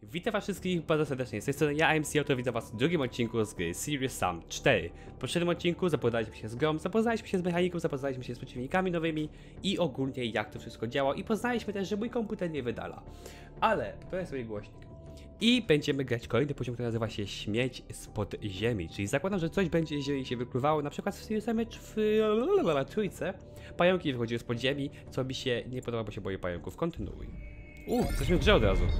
Witam was wszystkich bardzo serdecznie, z tej strony ja, MC Auto, witam was w drugim odcinku z gry Serious Sam 4. W poprzednim odcinku zapoznaliśmy się z grą, zapoznaliśmy się z mechaniką, zapoznaliśmy się z przeciwnikami nowymi i ogólnie jak to wszystko działa i poznaliśmy też, że mój komputer nie wydala. Ale to jest mój głośnik. I będziemy grać kolejny poziom, który nazywa się Śmieć spod ziemi, czyli zakładam, że coś będzie, jeżeli się wypływało, na przykład w Serious Samie w trójce, pająki wychodziły spod ziemi, co mi się nie podoba, bo się boję pająków. Kontynuuj. Jesteśmy w grze od razu.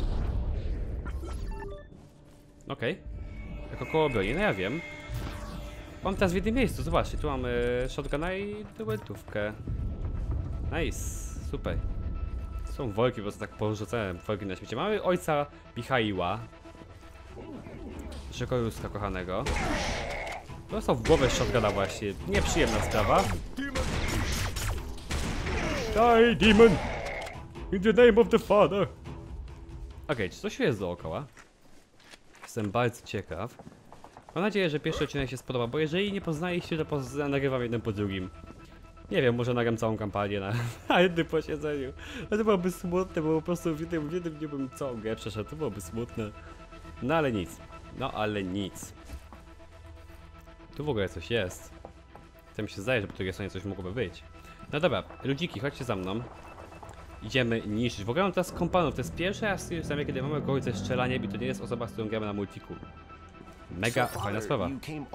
Okej. Jako koło broni, no ja wiem. Mam teraz w jednym miejscu, zobaczcie, tu mamy shotguna i dueltówkę. Nice, super. Są worki, po prostu tak porzucałem worki na śmiecie. Mamy ojca Michaiła. Naszego Ruska kochanego. Dostał w głowę shotguna właśnie, nieprzyjemna sprawa. Die, demon! In the name of the father! Okej, czy coś jest dookoła? Jestem bardzo ciekaw. Mam nadzieję, że pierwszy odcinek się spodoba, bo jeżeli nie poznaliście, to nagrywam jeden po drugim. Nie wiem, może nagram całą kampanię na jednym posiedzeniu. Ale to byłoby smutne, bo po prostu w jednym dniu bym całą grę przeszedł, to byłoby smutne. No ale nic. No ale nic. Tu w ogóle coś jest. To mi się zdaje, że po drugiej stronie coś mogłoby być. No dobra, ludziki, chodźcie za mną. Idziemy niszczyć. W ogóle mam teraz kompanów. To jest pierwszy raz w Samie, kiedy mamy kogoś ze strzelaniem i to nie jest osoba, z którą gramy na multiku. Mega fajna sprawa.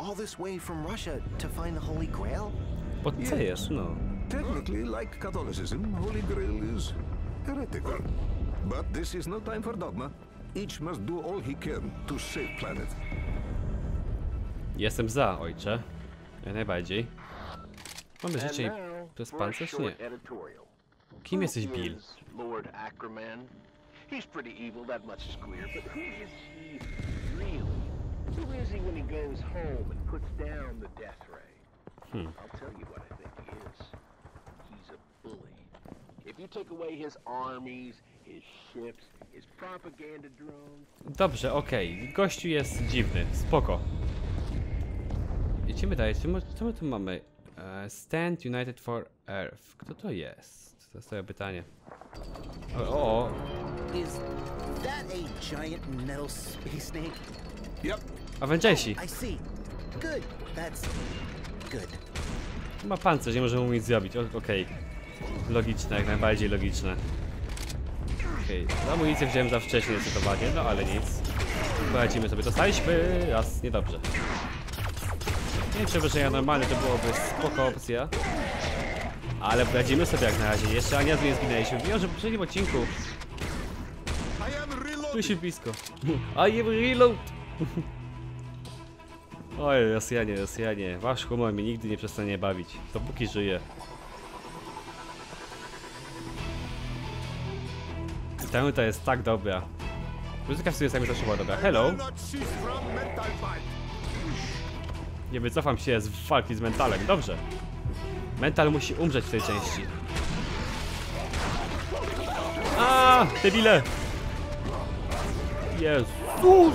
Podcejesz, no. Technically, like Catholicism, Holy Grail is heretical. But this is no time for dogma. Each must do all he can to save planet. Jestem za, ojcze. Jak najbardziej. Mamy życie i... To jest pancerz? Nie. Kim jesteś, Bill? Lord Ackerman. He's pretty evil, that much is clear, but who is he really? Who is he when he goes home and puts down the death ray? I'll tell you what I think he is. He's a bully. If you take away his armies, his ships, his propaganda drones... Dobrze, okej. Gościu jest dziwny. Spoko. Idziemy dalej. Co my tu mamy? Stand United for Earth. Kto to jest? To jest to pytanie. O. Is that a giant metal space snake? Yep. Avengersi. I see. Good. That's good. Ma pancerz, nie możemy mu nic zrobić. Okej. Logiczne, jak najbardziej logiczne. Okej. Amunicję wziąłem za wcześnie zdecydowanie, no ale nic. Poradzimy sobie. Dostaliśmy raz, niedobrze. Nie wiem, przewyższenia normalne to byłoby spoko opcja. Ale poradzimy sobie jak na razie. Jeszcze ani razu nie zginęliśmy. Wiem, że w poprzednim odcinku tu się blisko. I am reload! Oj, Rosjanie. Wasz humor mnie nigdy nie przestanie bawić. Dopóki żyję. Ta nuta jest tak dobra. Muzyka w sobie sami zawsze była dobra. Hello! Nie wycofam się z walki z mentalem. Dobrze. Mental musi umrzeć w tej części. Debile! Jezus!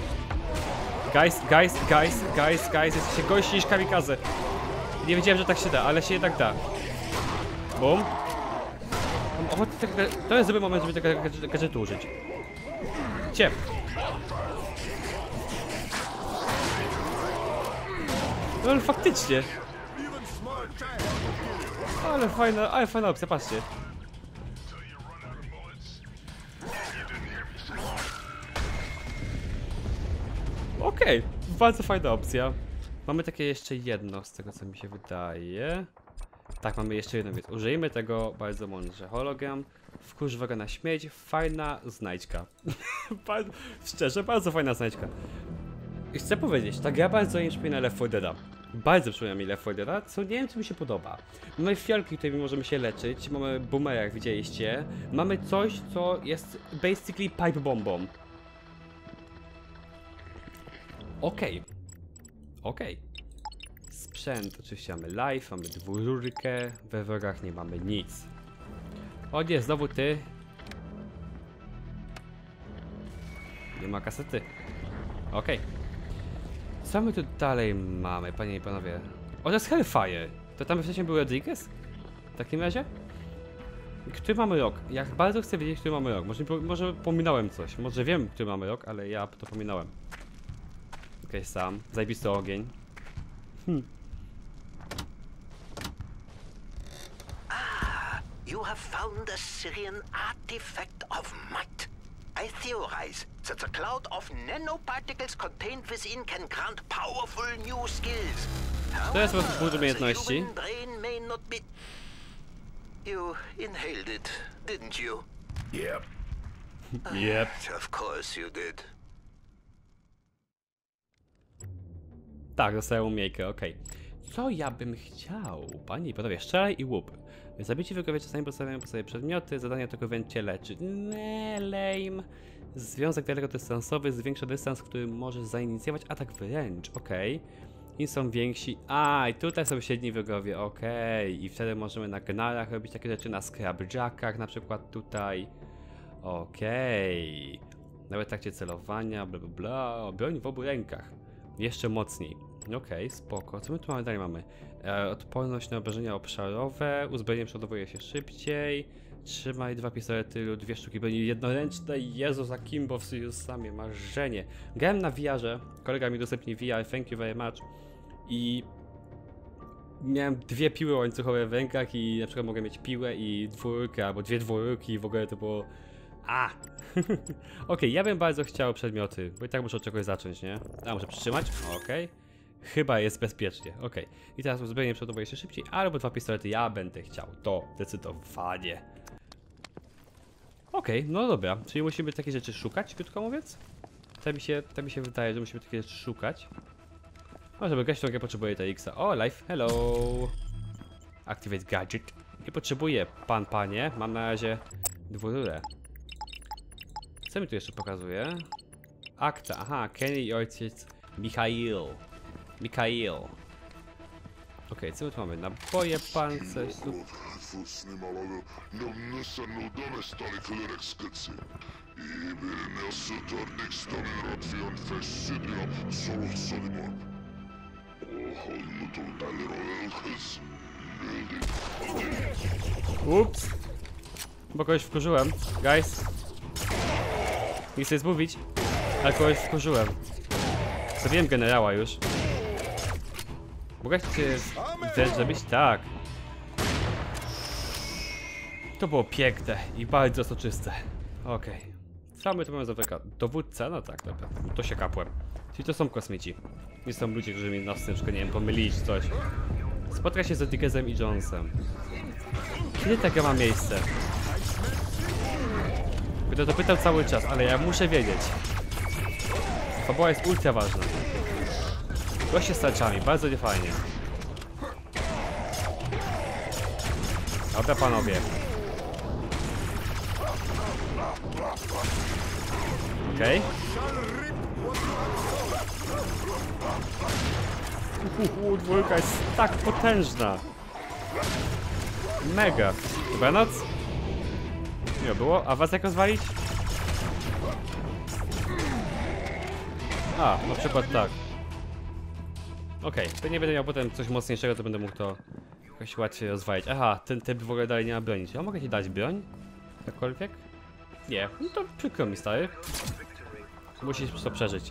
Guys, jesteście gości niż kamikaze. Nie wiedziałem, że tak się da, ale się jednak da. Bum. To jest dobry moment, żeby tego gadżetu użyć. Ciep. No ale faktycznie. Ale fajna opcja, patrzcie. Okej, bardzo fajna opcja. Mamy takie jeszcze jedno, z tego co mi się wydaje. Tak, mamy jeszcze jedno, więc użyjmy tego bardzo mądrze. Hologram, wkurz wroga na śmierć, fajna znajdźka. Szczerze, bardzo fajna znajdźka. I chcę powiedzieć, ta gra bardzo mi przypomina Left 4 Dead'a. Bardzo przypomina mi Left 4 Dead'a, co nie wiem, czy mi się podoba. Mamy fiolki, którymi możemy się leczyć, mamy boomera, jak widzieliście. Mamy coś, co jest basically pipe bombą. Okej. Sprzęt, oczywiście mamy life, mamy dwururkę, we wrogach nie mamy nic. O nie, znowu ty. Nie ma kasety. Okej. Co my tu dalej mamy, panie i panowie? O, to jest Hellfire. To tam wcześniej był Rodriguez? W takim razie? Który mamy rok? Ja bardzo chcę wiedzieć, który mamy rok. Może pominąłem coś. Może wiem, który mamy rok, ale ja to pominąłem. Okej, sam. Zajebisty ogień. You have found a Syrian artifact of might. I theorize that the cloud of nanoparticles contained within can grant powerful new skills. To jest However, bunt the umiejętności. human brain may not be... You inhaled it, didn't you? Yep. Yep. Of course you did. Tak, dostałem umiejkę, okej. Co ja bym chciał? Panie i panowie, strzelaj i łup. Zabici wrogowie czasami postawiają po sobie przedmioty, zadania tylko cię leczy. Nie, lame. Związek dalekodystansowy zwiększa dystans, który możesz zainicjować atak wręcz, okej. Im są więksi. A, i tutaj są średni wrogowie, okej. I wtedy możemy na gnarach robić takie rzeczy, na scrapjackach na przykład tutaj. Okej. Nawet w trakcie celowania, bla bla bla. Broń w obu rękach. Jeszcze mocniej. Okej, spoko. Co my tu mamy dalej? Mamy odporność na obrażenia obszarowe, uzbrojenie przodowuje się szybciej, trzymaj 2 pistolety lub 2 sztuki broni jednoręcznej. Jezus, a Kimbo w Sirius-samie, marzenie. Grałem na VR-ze, kolega mi udostępnił VR, thank you very much. I miałem 2 piły łańcuchowe w rękach i na przykład mogę mieć piłę i dwójkę, albo 2 dwójki i w ogóle to było... Okej, ja bym bardzo chciał przedmioty, bo i tak muszę od czegoś zacząć, nie? A, muszę przytrzymać? Okej. Chyba jest bezpiecznie, okej. I teraz uzbrojenie przodowuje się szybciej, albo 2 pistolety ja będę chciał, to zdecydowanie. Okej, no dobra, czyli musimy takie rzeczy szukać, krótko mówiąc? Tak mi się wydaje, że musimy takie rzeczy szukać. No, żeby grać, to ja potrzebuję TX-a. O, life, hello! Activate gadget. Nie potrzebuję, panie, mam na razie dwururę. Co mi tu jeszcze pokazuje? Akta, aha, Kenny i ojciec Michail. Okej, co my tu mamy? Naboje, pancerz, Ups! Bo kogoś wkurzyłem, guys. Nie chcę zmówić, ale kogoś wkurzyłem. Zabiłem generała już. Mogę cię też zabić? Tak. To było piękne i bardzo soczyste. Okej. Co my tu mamy za dowódca? No tak, dobra. To się kapłem. Czyli to są kosmici. Nie są ludzie, którzy mi nas troszkę, nie wiem, pomylili czy coś. Spotka się z Rodriguezem i Jonesem. Kiedy taka ma miejsce? Będę to pytał cały czas, ale ja muszę wiedzieć. Fabuła jest ultra ważna. Goście z tarczami, bardzo niefajnie. Dobra, panowie. Okej. Dwójka jest tak potężna. Mega. Dobranoc? Nie było? A was jak rozwalić? A, na przykład tak. Okej, to nie będę miał potem coś mocniejszego, to będę mógł to jakoś łatwiej rozwalić. Aha, ten typ w ogóle dalej nie ma broni. Czy ja mogę ci dać broń? Jakkolwiek? Nie, no to przykro mi, stary. Musisz to przeżyć.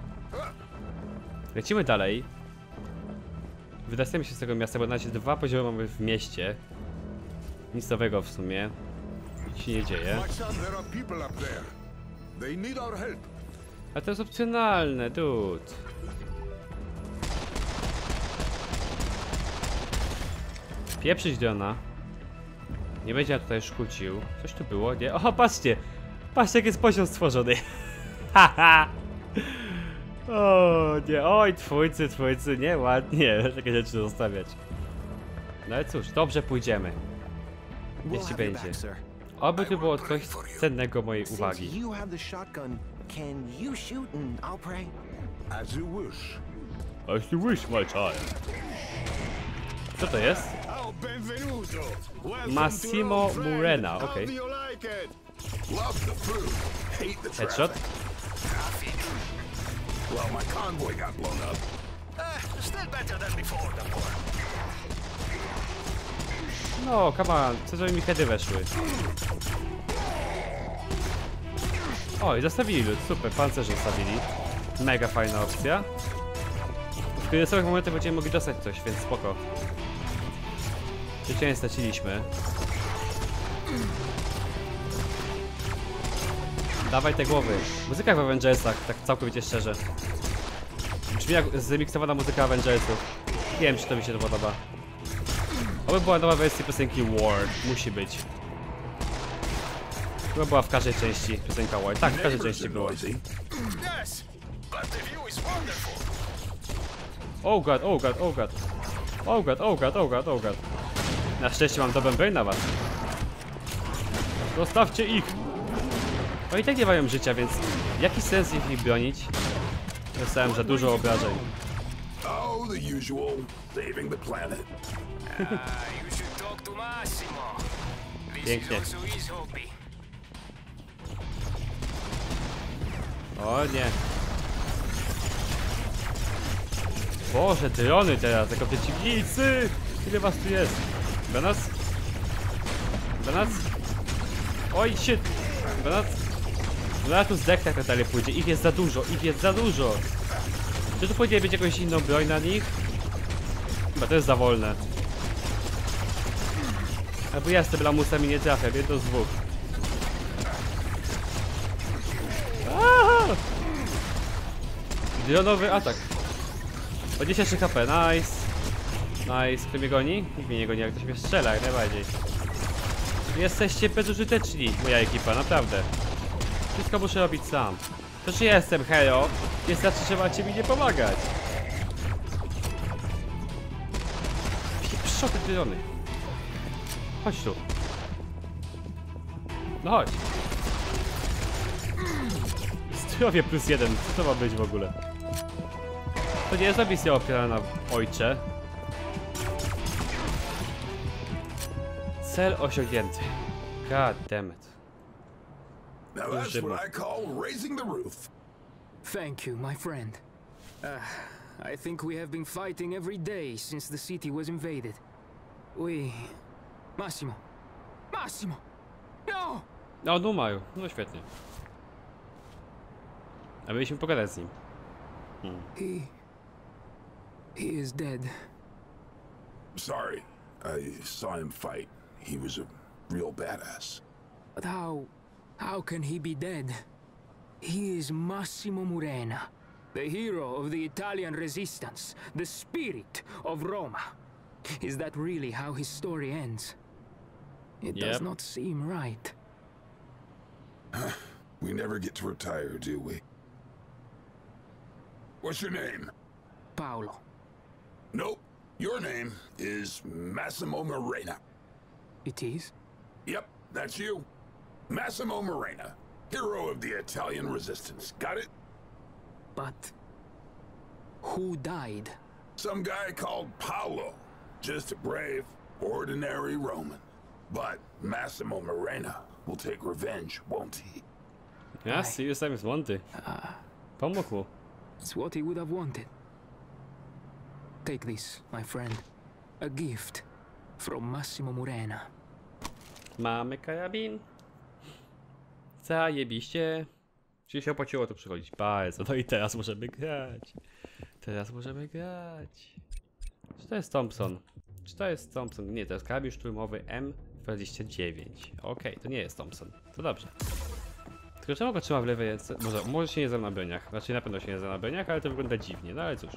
Lecimy dalej. Wydastamy się z tego miasta, bo na razie 2 poziomy mamy w mieście. Nic nowego w sumie. Nic się nie dzieje. A to jest opcjonalne, dude. Pieprzyć Dona. Nie będzie ja tutaj szkucił. Coś tu było, nie? O, patrzcie! Patrzcie, jak jest poziom stworzony. Haha! O nie, oj, twójcy, nie, ładnie takie rzeczy zostawiać. No ale cóż, dobrze pójdziemy. Niech ci będzie. Oby tu było coś cennego mojej uwagi. Can you shoot and I'll pray? As you wish. As you wish, my child. Co to jest? Massimo Murena, okej. Headshot. Well, my convoy got blown up. Still better than before, the war. No, come on, co żeby mi heady weszły? Oj, zostawili lód, super, pancerze zostawili. Mega fajna opcja. W kryzysowych momentach będziemy mogli dostać coś, więc spoko. Życia nie straciliśmy. Dawaj te głowy. Muzyka w Avengersach, tak całkowicie szczerze. Brzmi jak zremiksowana muzyka Avengersów. Nie wiem, czy to mi się to podoba. Oby była nowa wersja piosenki War. Musi być. Chyba była w każdej części piosenka War. Tak, w każdej części była. Oh god, oh god, oh god. Oh god, oh god, oh god, oh god. Na szczęście mam dobrą broń na was. Zostawcie ich! No i tak nie mają życia, więc jaki sens ich bronić? Dostałem za dużo obrażeń. Oh, the usual. Saving the planet. You should talk to Massimo. This Pięknie. is also his hobby. O nie. Boże, drony teraz, jako przeciwnicy! Ile was tu jest? Benac? Benac? Oj, shit! Benac? No tu zdech tak dalej pójdzie, ich jest za dużo, ich jest za dużo! Czy tu powinien być jakąś inną broń na nich? Chyba to jest za wolne. Albo ja z tym lamusami nie trafię, jedno z dwóch. Aha! Dronowy atak. 23 HP, nice. Nice, kto mnie goni? Nikt mnie nie goni, jak ktoś mnie strzela, jak najbardziej. Jesteście bezużyteczni, moja ekipa, naprawdę. Wszystko muszę robić sam. To, że jestem hero, nie znaczy, że macie mi nie pomagać. Pieprzote drony. Chodź tu. No chodź. Zdrowie +1, co to ma być w ogóle? To nie jest misja opierana na ojcze. Cel osiągnięty. God damn it. Now that's what I call raising the roof. Thank you, my friend. I think we have been fighting every day since the city was invaded. Massimo! Massimo! No! No, Dumaju. No świetnie. A mieliśmy pogadać z nim. He is dead. Sorry. I saw him fight. He was a real badass. But how can he be dead? He is Massimo Murena, the hero of the Italian resistance, the spirit of Roma. Is that really how his story ends? It does not seem right. We never get to retire, do we? What's your name? Paolo. Nope. Your name is Massimo Murena. It is? Yep, that's you. Massimo Murena, hero of the Italian resistance. Got it? But who died? Some guy called Paolo. Just a brave, ordinary Roman. But Massimo Murena will take revenge, won't he? Ja, serious time is wanty. Pomógł mu. It's what he would have wanted. Take this, my friend. A gift from Massimo Murena. Mamy karabin. Zajebiście. Czyli się opłaciło tu przychodzić. Bardzo. No i teraz możemy grać. Teraz możemy grać. Czy to jest Thompson? Czy to jest Thompson? Nie, to jest karabin szturmowy M29. Okej, to nie jest Thompson. To dobrze. Tylko czemu go trzyma w lewej ręce? Może się nie znam na broniach. Znaczy na pewno się nie znam na broniach, ale to wygląda dziwnie. No ale cóż.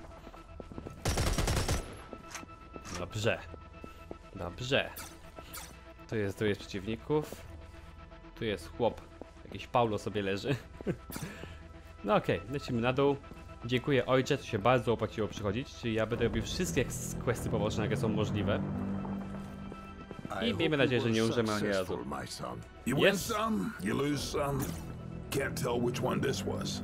Dobrze. Dobrze. Tu jest przeciwników. Tu jest chłop. Jakiś Paulo sobie leży. No okej, lecimy na dół. Dziękuję ojcze, to się bardzo opłaciło przychodzić. Czyli ja będę robił wszystkie questy poboczne, jakie są możliwe. I miejmy nadzieję, że nie umrzemy ani razu. You win some, you lose some. Can't tell which one this was.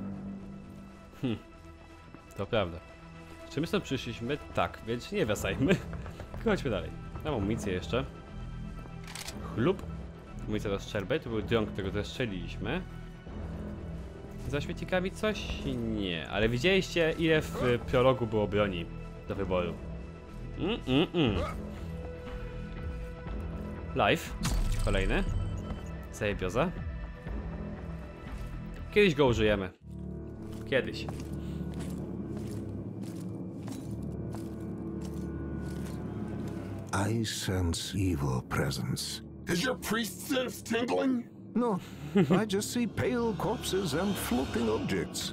To prawda. Czy my stąd przyszliśmy? Tak, więc nie wracajmy. Chodźmy dalej. Mam amunicję jeszcze. Chlub. Amunicja do strzelby. To był dron, którego zestrzeliliśmy. Za świetnikami coś? Nie. Ale widzieliście, ile w prologu było broni do wyboru. Life. Kolejny. Zajebioza. Kiedyś go użyjemy. Kiedyś. I sense evil presence. Is your priest sense tingling? No, I just see pale corpses and floating objects.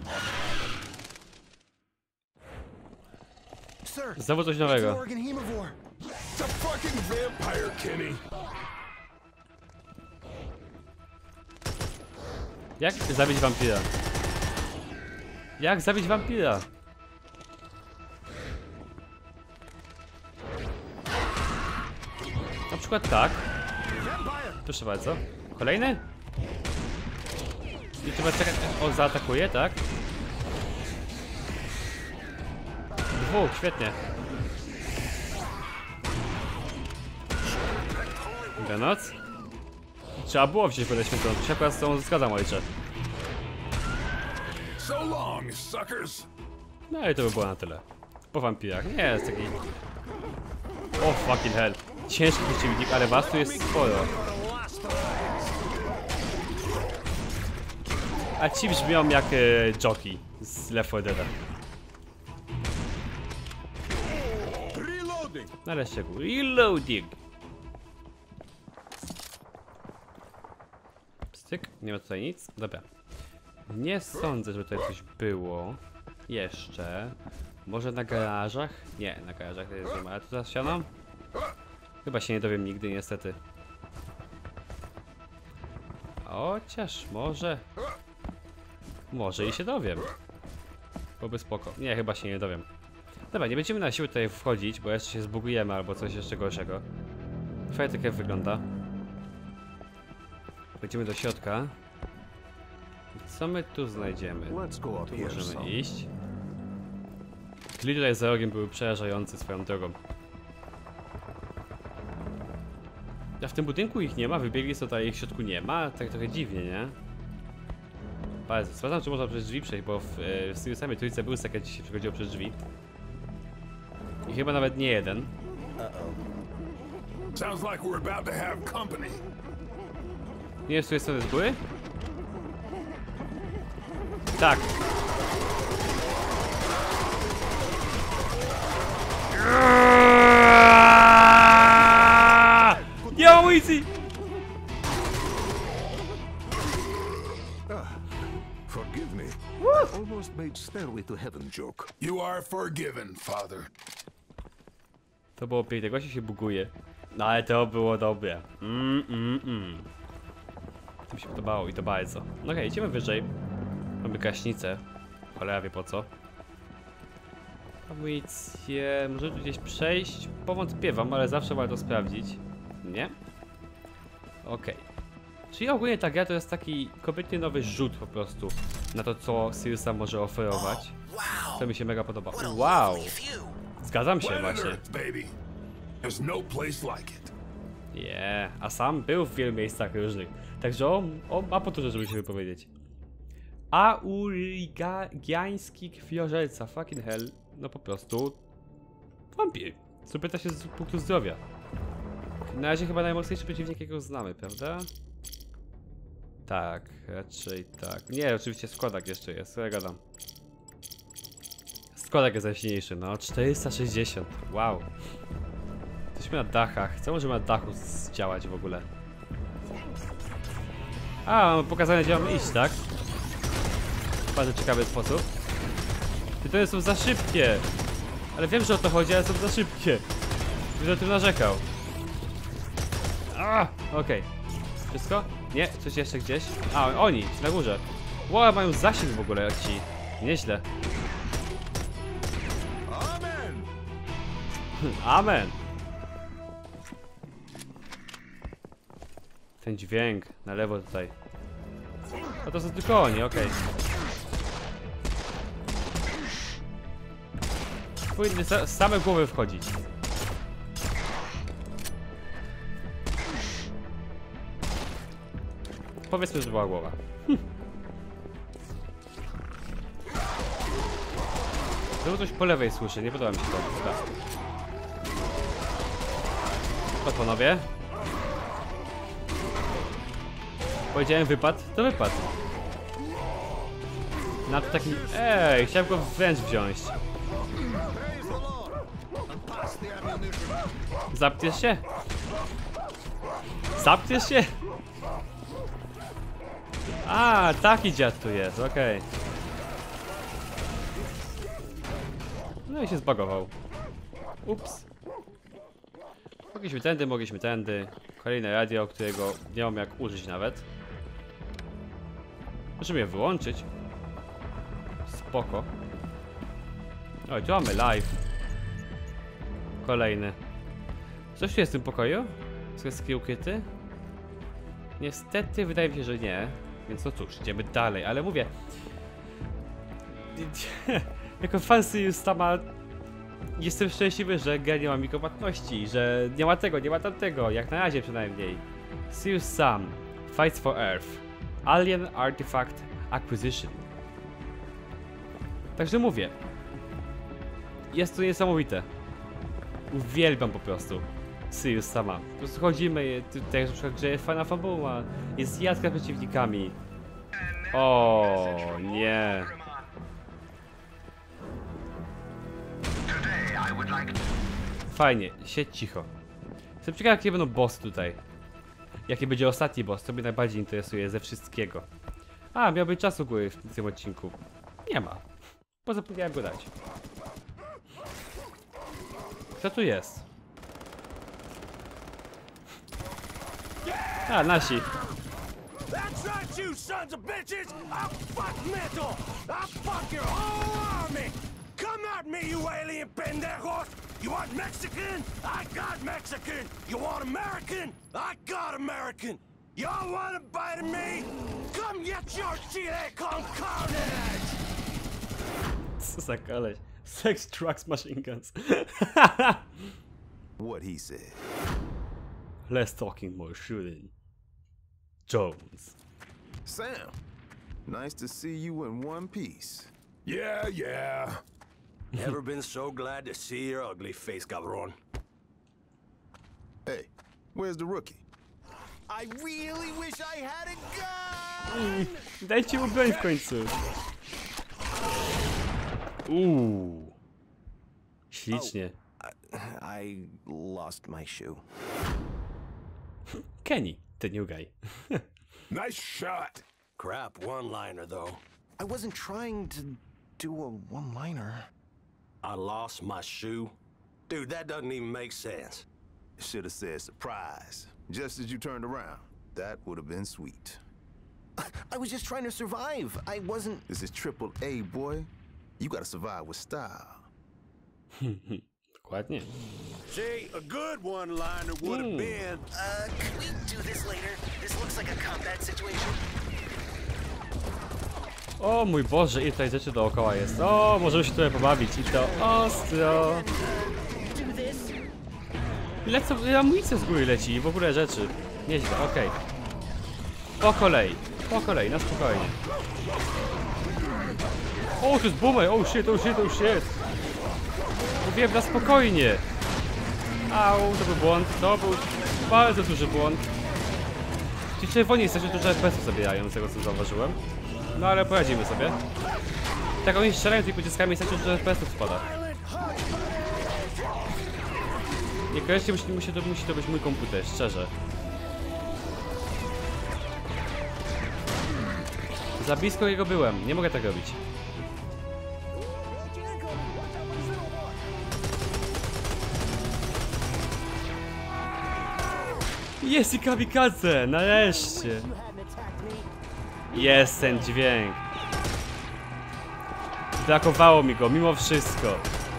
Sir, Znowu coś it's an nowego. organ hemovore. It's a fucking vampire, Kenny. Jak zabić wampira? Jak zabić wampira? Na przykład tak. Proszę bardzo. Kolejny? I trzeba czekać, aż on zaatakuje, tak? Dwóch, świetnie. Noc. Trzeba było wziąć wodę święconą. Tu się akurat z tą zgadzam, ojcze. So long, suckers. No i to by było na tyle. Po wampirach. Nie jest taki... O fucking hell. Ciężki przeciwnik, ale was tu jest sporo. A ci brzmią jak jockey z Left 4 Dead. Nareszcie był reloading. Styk, nie ma tutaj nic. Dobra. Nie sądzę, żeby tutaj coś było. Jeszcze. Może na garażach? Nie, na garażach to jest nie ma. Ale tu za ścianą? Chyba się nie dowiem nigdy, niestety. Chociaż może... Może i się dowiem. Byłoby spoko. Nie, chyba się nie dowiem. Dobra, nie będziemy na siłę tutaj wchodzić, bo jeszcze się zbugujemy albo coś jeszcze gorszego. Fajnie tak jak wygląda. Wchodzimy do środka. I co my tu znajdziemy? Let's go up Tu here możemy some. iść. Kli tutaj za rogiem były przerażające swoją drogą. A w tym budynku ich nie ma, wybiegli co tutaj ich w środku nie ma, tak trochę dziwnie, nie? Bardzo. Sprawdzam, czy można przez drzwi przejść, bo w samej trójce był sekret, gdzie się przechodziło przez drzwi. I chyba nawet nie jeden. Sounds like we're about to have company. Nie jest tu jest z góry? Tak. Nie mam amunicji! Forgive me. I almost made Stairway to Heaven joke. You are forgiven, Father. To było piękne, gościu się buguje. No ale to było dobre. To mi się podobało i to bardzo. No okej, idziemy wyżej. Mamy gaśnicę. Cholera wie po co. Amunicję... Może tu gdzieś przejść? Powątpiewam, ale zawsze warto sprawdzić. Nie? Okej. Czyli ogólnie ta gra to jest taki kompletnie nowy rzut po prostu na to, co Siriusa może oferować. To mi się mega podoba. Wow! Zgadzam się Planet właśnie. Earth, baby. There's no place like it. Nie, a sam był w wielu miejscach różnych. Także on ma po to, żeby się wypowiedzieć. Aurigański krwiożerca, fucking hell. No po prostu wampir. Pyta się z punktu zdrowia. Na razie chyba najmocniejszy przeciwnik, jakiego znamy, prawda? Tak, raczej tak. Nie, oczywiście składak jeszcze jest, co ja gadam. Składak jest najsilniejszy, no 460, wow. Jesteśmy na dachach, co możemy na dachu zdziałać w ogóle? A, mamy pokazane, gdzie mamy iść, tak? Bardzo ciekawy sposób. Ty to są za szybkie. Ale wiem, że o to chodzi, ale są za szybkie. Będę o tym narzekał. Okej. Wszystko? Nie, coś jeszcze gdzieś. A, oni, na górze. Wow, mają zasięg w ogóle ci. Nieźle. Amen! Amen. Ten dźwięk na lewo tutaj. A to są tylko oni, okej. Powinny z same głowy wchodzić. Powiedzmy, że była głowa. Znowu coś po lewej słyszę, nie podoba mi się to. To panowie. Powiedziałem wypad, to wypad. Na to taki... Ej, chciałem go wręcz wziąć. Zapniesz się? Zapniesz się? A, taki dziad tu jest, okej. No i się zbagował. Ups. Mogliśmy tędy. Kolejne radio, którego nie mam jak użyć nawet. Możemy je wyłączyć. Spoko. Oj, tu mamy live. Kolejny. Coś tu jest w tym pokoju? Wszystkie ukryty? Niestety wydaje mi się, że nie. Więc no cóż, idziemy dalej, ale mówię. Jako fan Sirius sama jestem szczęśliwy, że gra nie ma mikropłatności, że nie ma tego, nie ma tamtego, jak na razie przynajmniej. Sirius Sam fights for Earth. Alien Artifact Acquisition. Także mówię. Jest to niesamowite. Uwielbiam po prostu Sirius Sama. Po prostu chodzimy, tutaj na przykład grze jest fajna fabuła, jest jazda z przeciwnikami. O nie. Fajnie, siedź cicho. Jestem ciekaw, jakie będą bossy tutaj. Jaki będzie ostatni boss, to mnie najbardziej interesuje ze wszystkiego. A, miał być czas u góry w tym odcinku. Nie ma. Bo zapomniałem go dać. Co tu jest? A, nasi. That's right, you sons of bitches! I'll fuck metal! I'll fuck your whole army! Come at me, you alien pendejos! You want Mexican? I got Mexican! You want American? I got American! Y'all want a bite of me? Come get your chile con carne! Co za koleś? Sex, trucks, machine guns. What he said. Less talking, more shooting. Jones. Sam, nice to see you in one piece. Yeah. Never been so glad to see your ugly face, cabron. Hey, where's the rookie? I really wish I had a gun! Dajcie mu broń w końcu. Ślicznie. I lost my shoe. Kenny, the new guy. Nice shot. Crap one-liner, though. I wasn't trying to do a one-liner. I lost my shoe? Dude, that doesn't even make sense. Should have said surprise. Just as you turned around. That would have been sweet. I was just trying to survive. I wasn't... This is triple A, boy. You gotta survive with style. Dokładnie. See, a good one-liner would have been... Can we do this later? This looks like a combat situation. O mój Boże, ile tutaj rzeczy dookoła jest. O, możemy się tutaj pobawić i to ostro. Ile amunicji z góry leci i w ogóle rzeczy. Nieźle, okej. Po kolei, na spokojnie. O, to jest boomer, oh shit. Mówiłem na spokojnie. Au, to był błąd, to był bardzo duży błąd. Ci czerwoni jesteśmy dużo FPS-ów zabierają, z tego co zauważyłem. No ale poradzimy sobie. Tak oni strzelają tymi pociskami, jesteśmy dużo FPS-ów spada. Niekoniecznie musi to być mój komputer, szczerze. Za blisko jego byłem, nie mogę tak robić. Jest i kamikadze, nareszcie. Jest ten dźwięk. Brakowało mi go, mimo wszystko.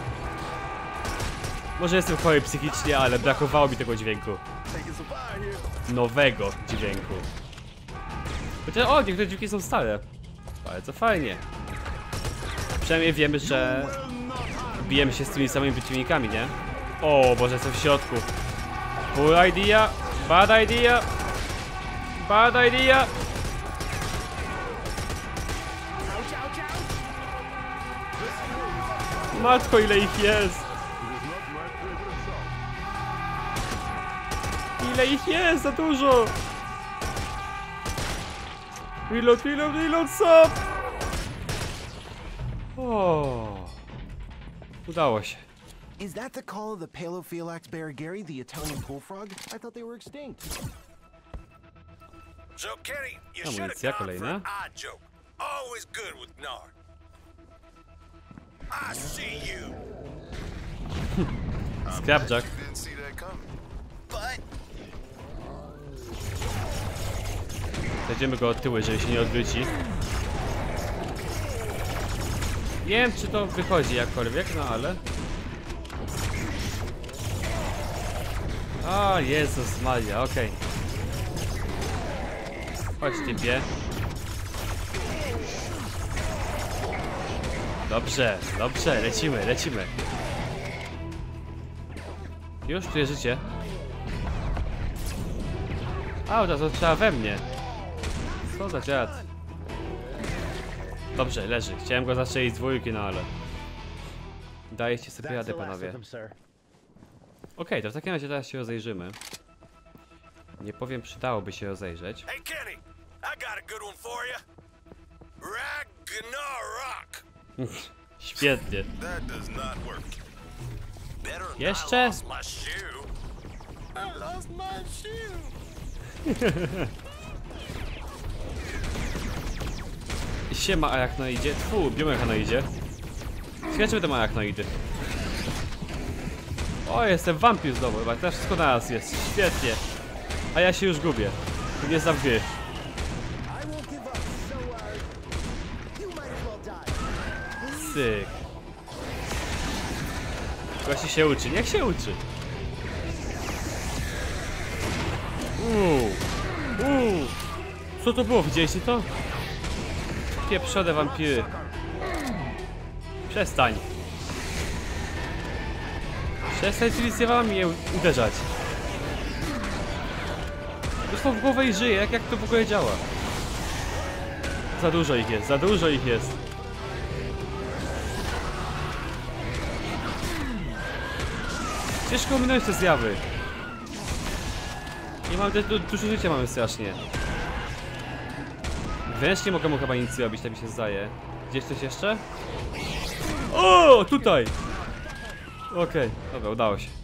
Może jestem chory psychicznie, ale brakowało mi tego dźwięku. Nowego dźwięku. Chociaż, o, niektóre dźwięki są stare. Bardzo fajnie. Przynajmniej wiemy, że bijemy się z tymi samymi przeciwnikami, nie? O, Boże, jestem w środku. Poor idea. Bad idea. Bad idea. Matko, ile ich jest. Ile ich jest, za dużo. Reload, reload, reload, stop! O, udało się. Is that the call of the Palophylax bear Gary, the Italian bullfrog? I thought they were extinct. So Kenny, you should have Amunicja gone for kolejna. an odd joke. Always good with Nard. I see you. Scrapjack. Didn't see that coming. But Zajdziemy go od tyłu, jeżeli się nie odwróci. Nie wiem, czy to wychodzi jakkolwiek, no ale... O, Jezus Maria, okej. Chodź, typie. Dobrze, dobrze, lecimy, lecimy. Już czuję życie. A, to trzeba we mnie. Co za dziad. Dobrze, leży. Chciałem go zastrzelić z dwójki, no ale... Dajcie sobie radę, panowie. Okej, to w takim razie teraz się rozejrzymy. Nie powiem, przydałoby się rozejrzeć. Hey Kenny, I got a good one for you. Ragnarok. Świetnie. That does not work. Better than Jeszcze? I lost my shoe. I lost my shoe. Siema, arachnoidzie. Tfu, biomechanoidzie. Słuchajcie, te arachnoidy. O, jestem wampir znowu, chyba teraz wszystko na raz jest. Świetnie. A ja się już gubię. Nie znam gry. Syk. Gości się uczy, niech się uczy. Co to było? Widzieliście to? Pieprzone wampiry. Przestań. Przestań tymi zjawami je uderzać. Dostał w głowę i żyje, jak to w ogóle działa? Za dużo ich jest, za dużo ich jest. Ciężko ominąć te zjawy. Nie mam dużo życia, mamy strasznie. Wręcz nie mogę mu chyba nic zrobić, tak mi się zdaje. Gdzieś coś jeszcze? O, tutaj! Okej, dobra, udało się.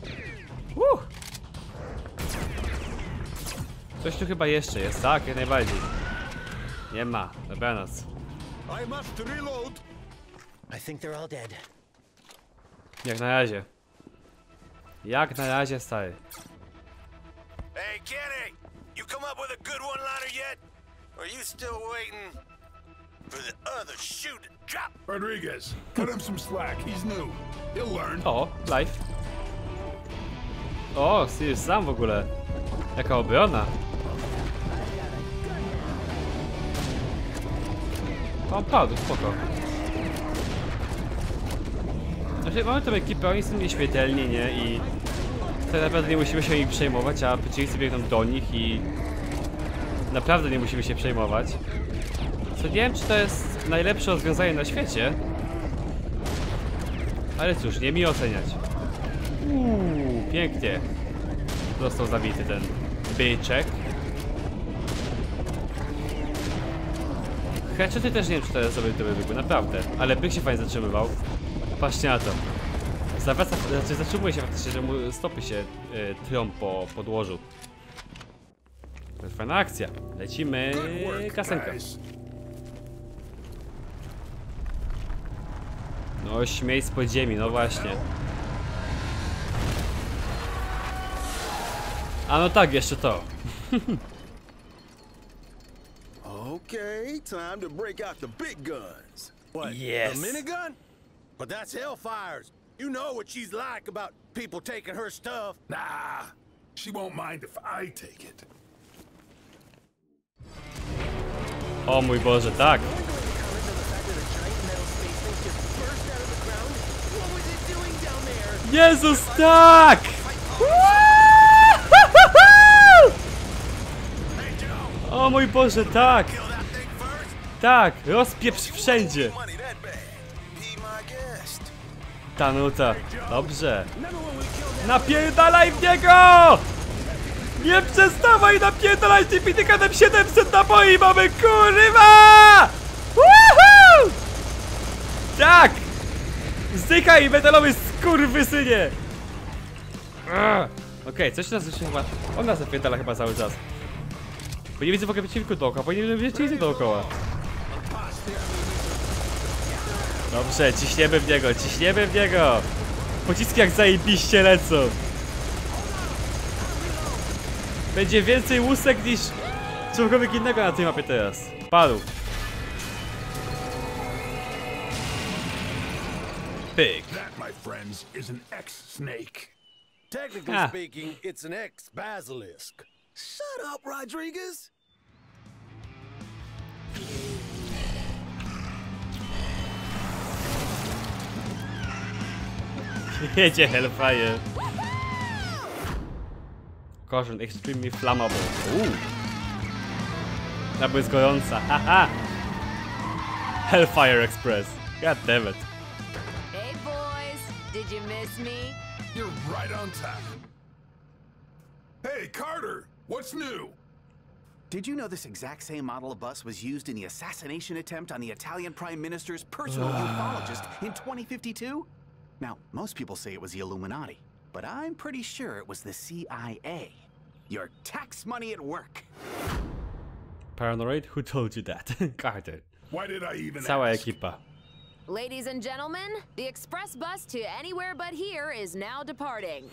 Coś tu chyba jeszcze jest, tak? Jak najbardziej. Nie ma, dobranoc. I must reload. I think they're all dead. Jak na razie. Jak na razie, stary. Hey Kenny, you come up with a good one-liner yet? Or are you still waiting for the other shoe to drop? Rodriguez, cut him some slack. He's new. He'll learn. O, live. O, Sirius sam w ogóle. Jaka obrona. On padł, spoko. Znaczy, mamy tą ekipę, oni są nieśmiertelni, nie? I tak naprawdę nie musimy się ich przejmować, a przeciwnicy biegną do nich i naprawdę nie musimy się przejmować. Co nie wiem, czy to jest najlepsze rozwiązanie na świecie. Ale cóż, nie mi oceniać. Pięknie. Został zabity ten byczek. Headshoty też nie wiem, czy to jest dobry wybór, naprawdę. Ale byk się fajnie zatrzymywał. Patrzcie na to. Zawraca, znaczy zatrzymuje się faktycznie, że mu stopy się trą po podłożu. To jest fajna akcja. Lecimy kasenkę. No śmiej z podziemi, no właśnie. A no tak, jeszcze to. Okay, time to break out the big guns. What? Yes. A minigun? But that's Hellfire's. You know what she's like about people taking her stuff. Nah, she won't mind if I take it. O mój Boże, tak. Jezus, tak! O mój Boże, tak! Tak, rozpieprz wszędzie! Ta nuta, dobrze. Napierdalaj w niego! Nie przestawaj napierdalać tym pitykanem 700 naboi mamy, kurwa! Woohoo! Tak! Zdykaj, metalowy skurwysynie! Okej, coś nas jeszcze chyba... On nas napierdala chyba cały czas. Bo nie widzę w ogóle przeciwników dookoła, bo nie wiem, gdzie jest dookoła. Dobrze, ciśniemy w niego, ciśniemy w niego! Pociski jak zajebiście lecą. Będzie więcej łusek niż cokolwiek innego na tej mapie teraz. Padł. Pyk. That, my friends, is an X-snake. Technically speaking, it's an ex-basilisk. Shut up, Rodriguez! Jedzie Hellfire. Caution, extremely flammable. Ta była gorąca, haha! Hellfire Express. God damn it. Hey boys, did you miss me? You're right on time. Hey, Carter, what's new? Did you know this exact same model of bus was used in the assassination attempt on the Italian Prime Minister's personal ufologist in 2052? Now, most people say it was the Illuminati, but I'm pretty sure it was the CIA. Your tax money at work. Paranoid? Who told you that? Carter. Why did I even Cała ask? ekipa. Ladies and gentlemen, the express bus to anywhere but here is now departing.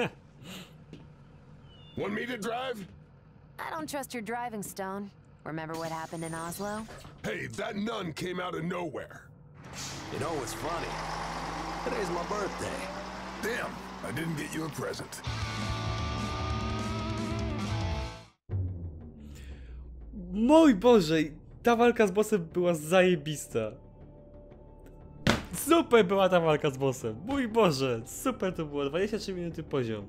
Want me to drive? I don't trust your driving, Stone. Remember what happened in Oslo? Hey, that nun came out of nowhere. You know what's funny? Today's my birthday. Damn, I didn't get you a present. Mój Boże, ta walka z bossem była zajebista. Super była ta walka z bossem. Mój Boże, super to było. 23 minuty poziom.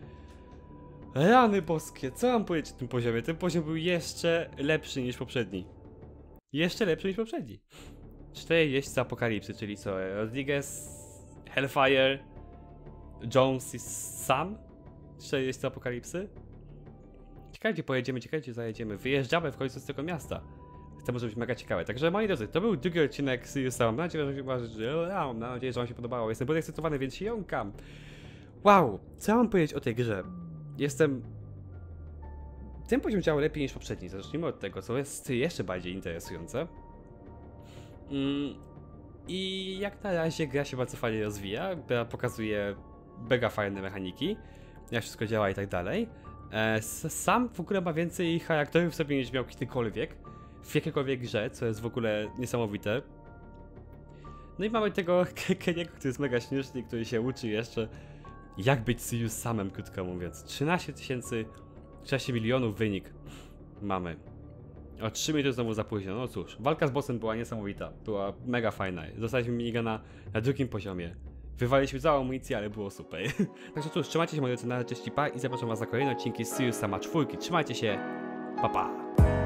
Rany boskie, co mam powiedzieć o tym poziomie? Ten poziom był jeszcze lepszy niż poprzedni. Jeszcze lepszy niż poprzedni. 4 jeźdźcy apokalipsy, czyli co? Rodriguez, Hellfire, Jones i Sam? 4 jeźdźcy apokalipsy? Ciekawe gdzie pojedziemy, ciekawe gdzie zajedziemy. Wyjeżdżamy w końcu z tego miasta. To może być mega ciekawe. Także moi drodzy, to był drugi odcinek Serious Sam. Mam nadzieję, że wam się podobało. Jestem podekscytowany, więc się jąkam. Wow, co mam powiedzieć o tej grze? Ten poziom działa lepiej niż poprzedni. Zacznijmy od tego, co jest jeszcze bardziej interesujące. I jak na razie gra się bardzo fajnie rozwija. Gra pokazuje mega fajne mechaniki. Jak wszystko działa i tak dalej. Sam w ogóle ma więcej charakterów sobie niż miał kiedykolwiek. W jakiejkolwiek grze, co jest w ogóle niesamowite. No i mamy tego Keniego, który jest mega śmieszny, który się uczy jeszcze jak być Serious Samem, krótko mówiąc. 13 milionów wynik mamy. O 3 minuty znowu za późno, no cóż. Walka z bossem była niesamowita, była mega fajna. Dostaliśmy minigana na drugim poziomie. Wywaliliśmy całą amunicję, ale było super. Także cóż, trzymajcie się moi drodzy, na cześć i zapraszam was na kolejne odcinki z Serious Sama 4. Trzymajcie się, pa pa!